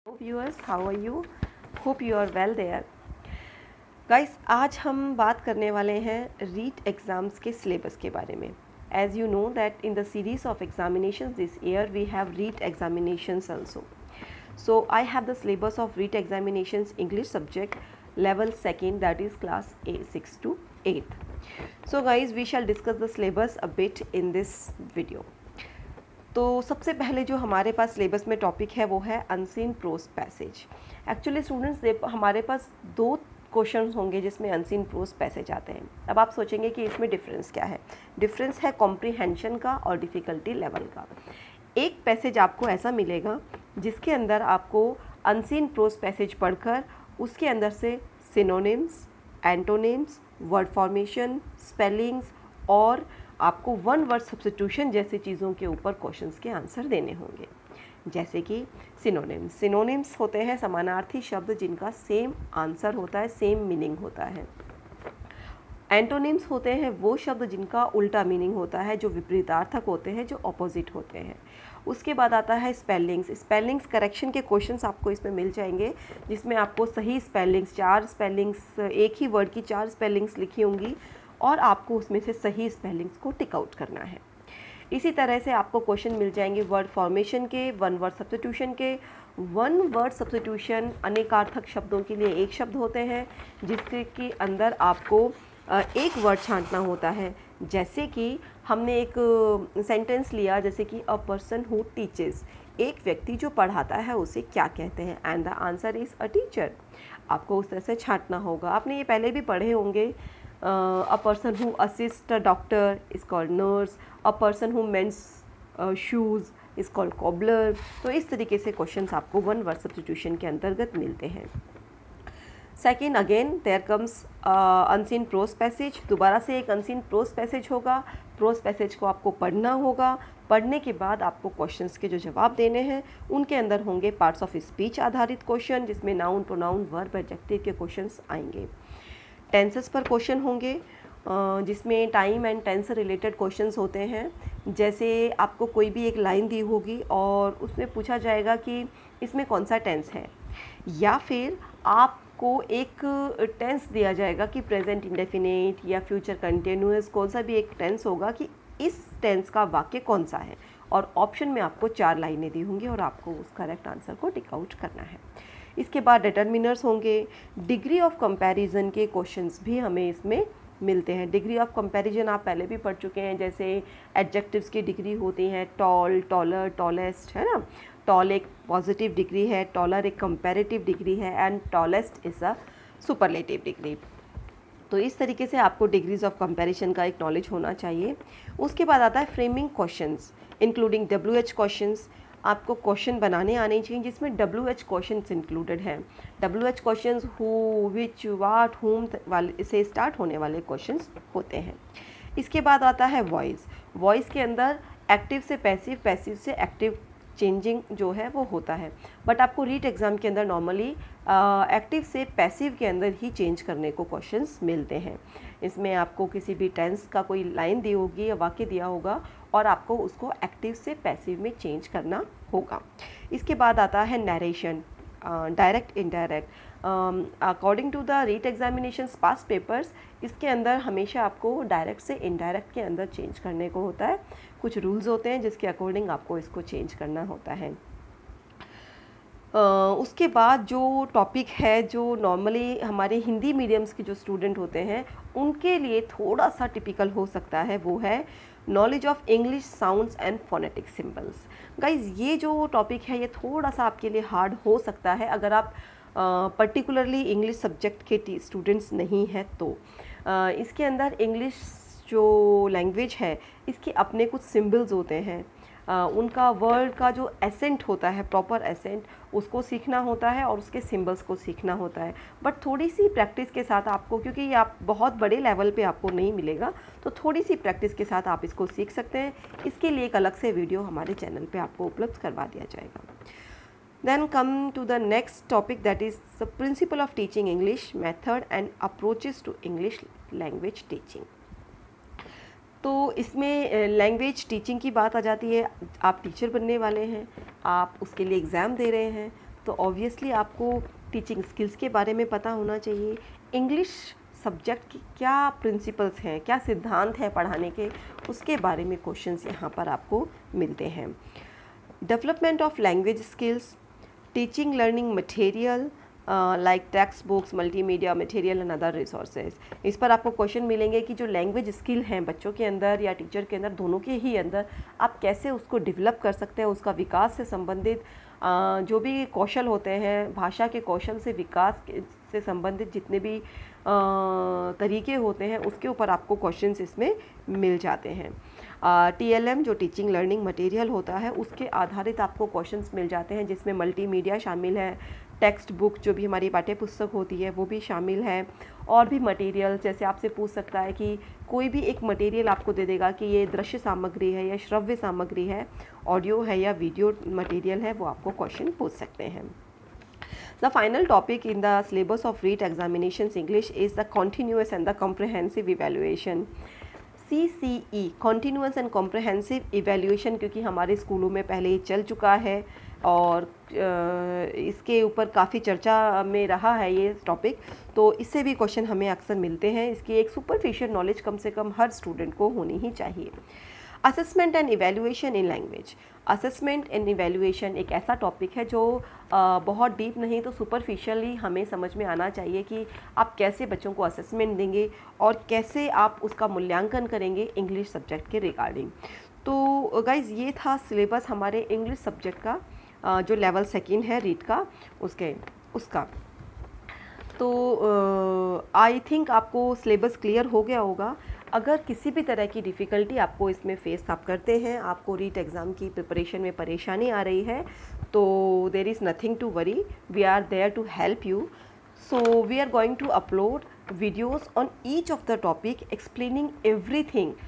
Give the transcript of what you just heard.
viewers, how are you? Hope you are well there. Guys, आज हम बात करने वाले हैं रीट एग्ज़ाम्स के सिलेबस के बारे में. As you know that in the series of examinations this year we have REET examinations also. So I have the syllabus of REET examinations English subject level 2nd, that is class A6 to 8th. So guys, we shall discuss the syllabus a bit in this video. तो सबसे पहले जो हमारे पास syllabus में topic है वो है unseen prose passage. Actually students हमारे पास दो क्वेश्चन होंगे जिसमें अनसीन प्रोज पैसेज आते हैं. अब आप सोचेंगे कि इसमें डिफरेंस क्या है. डिफरेंस है कॉम्प्रीहेंशन का और डिफ़िकल्टी लेवल का. एक पैसेज आपको ऐसा मिलेगा जिसके अंदर आपको अनसीन प्रोज पैसेज पढ़कर उसके अंदर से synonyms, antonyms, word formation, spellings और आपको वन वर्ड सब्स्टिट्यूशन जैसी चीज़ों के ऊपर क्वेश्चंस के आंसर देने होंगे. जैसे कि सिनोनिम्स होते हैं समानार्थी शब्द जिनका सेम आंसर होता है, सेम मीनिंग होता है. एंटोनिम्स होते हैं वो शब्द जिनका उल्टा मीनिंग होता है, जो विपरीतार्थक होते हैं, जो ऑपोजिट होते हैं. उसके बाद आता है स्पेलिंग्स करेक्शन के क्वेश्चंस आपको इसमें मिल जाएंगे, जिसमें आपको सही स्पेलिंग्स, 4 स्पेलिंग्स, एक ही वर्ड की 4 स्पेलिंग्स लिखी होंगी और आपको उसमें से सही स्पेलिंग्स को टिक आउट करना है. इसी तरह से आपको क्वेश्चन मिल जाएंगे वर्ड फॉर्मेशन के, वन वर्ड सब्स्टिट्यूशन के. वन वर्ड सब्स्टिट्यूशन अनेकार्थक शब्दों के लिए एक शब्द होते हैं जिसके के अंदर आपको एक वर्ड छांटना होता है. जैसे कि हमने एक सेंटेंस लिया, जैसे कि अ पर्सन हु टीचेस, एक व्यक्ति जो पढ़ाता है उसे क्या कहते हैं, and the answer is a teacher. आपको उस तरह से छांटना होगा. आपने ये पहले भी पढ़े होंगे. A person who assists a doctor is called nurse. A person who mends shoes is called cobbler. तो इस तरीके से क्वेश्चंस आपको वन वर्ड सब्स्टिट्यूशन के अंतर्गत मिलते हैं. Second, again there comes unseen prose passage. दोबारा से एक अनसीन प्रोज पैसेज होगा. प्रोज पैसेज को आपको पढ़ना होगा. पढ़ने के बाद आपको क्वेश्चंस के जो जवाब देने हैं उनके अंदर होंगे पार्ट्स ऑफ स्पीच आधारित क्वेश्चन, जिसमें नाउन, प्रोनाउन, वर्ब, एडजेक्टिव के क्वेश्चंस आएंगे. टेंसेस पर क्वेश्चन होंगे जिसमें time and tense related questions होते हैं. जैसे आपको कोई भी एक लाइन दी होगी और उसमें पूछा जाएगा कि इसमें कौन सा टेंस है, या फिर आपको एक टेंस दिया जाएगा कि प्रेजेंट इंडेफिनिट या फ्यूचर कंटिन्यूअस, कौन सा भी एक टेंस होगा कि इस टेंस का वाक्य कौन सा है, और ऑप्शन में आपको 4 लाइनें दी होंगी और आपको उस करेक्ट आंसर को टिक आउट करना है. इसके बाद डिटर्मिनर्स होंगे. डिग्री ऑफ कंपैरिजन के क्वेश्चंस भी हमें इसमें मिलते हैं. डिग्री ऑफ कंपैरिजन आप पहले भी पढ़ चुके हैं. जैसे एडजेक्टिव्स की डिग्री होती हैं, टॉल, टॉलर, टॉलेस्ट, है ना. टॉल एक पॉजिटिव डिग्री है, टॉलर एक कंपैरेटिव डिग्री है, and tallest is a superlative degree. तो इस तरीके से आपको डिग्रीज ऑफ कंपैरिजन का एक नॉलेज होना चाहिए. उसके बाद आता है framing questions including WH questions. आपको क्वेश्चन बनाने आने चाहिए जिसमें WH क्वेश्चंस इंक्लूडेड हैं. WH questions who, which, what, whom वाले से स्टार्ट होने वाले क्वेश्चंस होते हैं. इसके बाद आता है वॉइस के अंदर एक्टिव से पैसिव, पैसिव से एक्टिव चेंजिंग जो है वो होता है. बट आपको रीट एग्ज़ाम के अंदर नॉर्मली एक्टिव से पैसिव के अंदर ही चेंज करने को क्वेश्चंस मिलते हैं. इसमें आपको किसी भी टेंस का कोई लाइन दी होगी या वाक्य दिया होगा और आपको उसको एक्टिव से पैसिव में चेंज करना होगा. इसके बाद आता है narration, direct, indirect. According to the REET examinations past papers, इसके अंदर हमेशा आपको डायरेक्ट से इनडायरेक्ट के अंदर चेंज करने को होता है. कुछ रूल्स होते हैं जिसके अकॉर्डिंग आपको इसको चेंज करना होता है. उसके बाद जो टॉपिक है जो नॉर्मली हमारे हिंदी मीडियम्स के जो स्टूडेंट होते हैं उनके लिए थोड़ा सा टिपिकल हो सकता है, वो है knowledge of English sounds and phonetic symbols. Guys, ये जो टॉपिक है ये थोड़ा सा आपके लिए हार्ड हो सकता है अगर आप पर्टिकुलरली इंग्लिश सब्जेक्ट के स्टूडेंट्स नहीं हैं तो. इसके अंदर इंग्लिश जो लैंग्वेज है इसके अपने कुछ सिंबल्स होते हैं. उनका वर्ड का जो एसेंट होता है, प्रॉपर एसेंट, उसको सीखना होता है और उसके सिंबल्स को सीखना होता है. बट थोड़ी सी प्रैक्टिस के साथ आपको, क्योंकि ये आप बहुत बड़े लेवल पे आपको नहीं मिलेगा, तो थोड़ी सी प्रैक्टिस के साथ आप इसको सीख सकते हैं. इसके लिए एक अलग से वीडियो हमारे चैनल पे आपको उपलब्ध करवा दिया जाएगा. Then come to the next topic, that is the principle of teaching English, method and approaches to English language teaching. तो इसमें लैंग्वेज टीचिंग की बात आ जाती है. आप टीचर बनने वाले हैं, आप उसके लिए एग्ज़ाम दे रहे हैं, तो ऑब्वियसली आपको टीचिंग स्किल्स के बारे में पता होना चाहिए, इंग्लिश सब्जेक्ट की क्या प्रिंसिपल्स हैं, क्या सिद्धांत हैं पढ़ाने के, उसके बारे में क्वेश्चंस यहाँ पर आपको मिलते हैं। Development of language skills, teaching learning material like text books, multimedia material and other resources. इस पर आपको क्वेश्चन मिलेंगे कि जो लैंग्वेज स्किल हैं बच्चों के अंदर या टीचर के अंदर, दोनों के ही अंदर, आप कैसे उसको डेवलप कर सकते हैं, उसका विकास से संबंधित जो भी कौशल होते हैं, भाषा के कौशल से विकास से संबंधित जितने भी तरीके होते हैं, उसके ऊपर आपको क्वेश्चंस इसमें मिल जाते हैं। TLM जो टीचिंग लर्निंग मटेरियल होता है, उसके आधारित आपको क्वेश्चंस मिल जाते हैं, जिसमें मल्टीमीडिया शामिल है, टेक्स्ट बुक जो भी हमारी पाठ्य पुस्तक होती है वो भी शामिल है, और भी मटेरियल जैसे आपसे पूछ सकता है कि कोई भी एक मटेरियल आपको दे देगा कि ये दृश्य सामग्री है या श्रव्य सामग्री है, ऑडियो है या वीडियो मटेरियल है, वो आपको क्वेश्चन पूछ सकते हैं। The final topic in the syllabus of REIT examinations English is the continuous and the comprehensive evaluation. CCE continuous and comprehensive evaluation, क्योंकि हमारे स्कूलों में पहले ही चल चुका है और इसके ऊपर काफ़ी चर्चा में रहा है ये टॉपिक, तो इससे भी क्वेश्चन हमें अक्सर मिलते हैं। इसकी एक सुपरफिशियल नॉलेज कम से कम हर स्टूडेंट को होनी ही चाहिए। Assessment and evaluation in language. Assessment and evaluation एक ऐसा टॉपिक है जो बहुत डीप नहीं तो सुपरफिशियली हमें समझ में आना चाहिए कि आप कैसे बच्चों को असेसमेंट देंगे और कैसे आप उसका मूल्यांकन करेंगे इंग्लिश सब्जेक्ट के रिगार्डिंग। तो गाइज़ ये था सिलेबस हमारे इंग्लिश सब्जेक्ट का, जो लेवल 2 है रीट का, उसका। तो आई थिंक आपको सिलेबस क्लियर हो गया होगा। अगर किसी भी तरह की डिफ़िकल्टी आपको इसमें फेस आप करते हैं, आपको रीट एग्ज़ाम की प्रिपरेशन में परेशानी आ रही है, तो there is nothing to worry, we are there to help you. So we are going to upload videos on each of the topic explaining everything